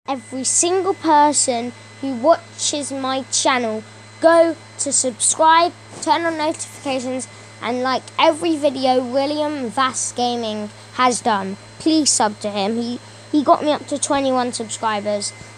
every single person who watches my channel. Go to subscribe, turn on notifications, and like every video William Vass Gaming has done. Please sub to him. He got me up to 21 subscribers.